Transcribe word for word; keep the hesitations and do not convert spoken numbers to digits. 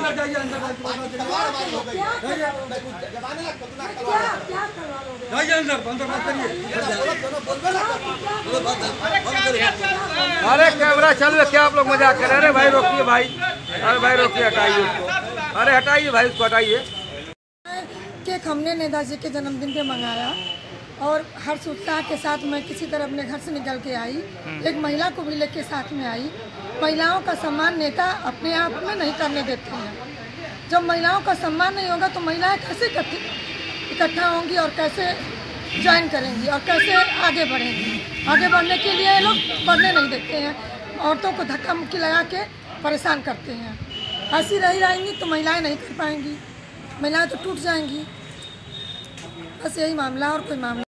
अंदर जाइए, अंदर जाइए, अंदर बंद मत करिए। अरे कैमरा चालू है, क्या आप लोग मजाक कर रहे हैं? अरे भाई रोकिए भाई, अरे भाई रोकिए, हटाइए उसको, अरे हटाइए भाई उसको, हटाइए। केक हमने नेताजी के जन्मदिन पे मंगाया और हर्ष उत्साह के साथ मैं किसी तरह अपने घर से निकल के आई, एक महिला को भी लेके साथ में आई। महिलाओं का सम्मान नेता अपने आप में नहीं करने देते हैं। जब महिलाओं का सम्मान नहीं होगा तो महिलाएं कैसे इकट्ठा होंगी और कैसे ज्वाइन करेंगी और कैसे आगे बढ़ेंगी। आगे बढ़ने के लिए ये लोग बढ़ने नहीं देते हैं, औरतों को धक्का मुक्की लगा के परेशान करते हैं। ऐसी रही रहेंगी तो महिलाएं नहीं कर पाएंगी, महिलाएं तो टूट जाएंगी। बस यही मामला और कोई मामला